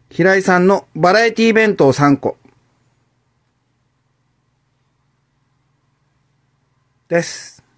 平井さんのバラエティ弁当3個。です。